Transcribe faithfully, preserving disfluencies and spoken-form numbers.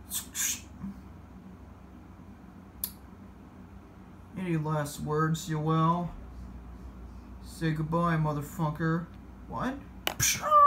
Any last words, Yoel? Say goodbye, motherfucker. What?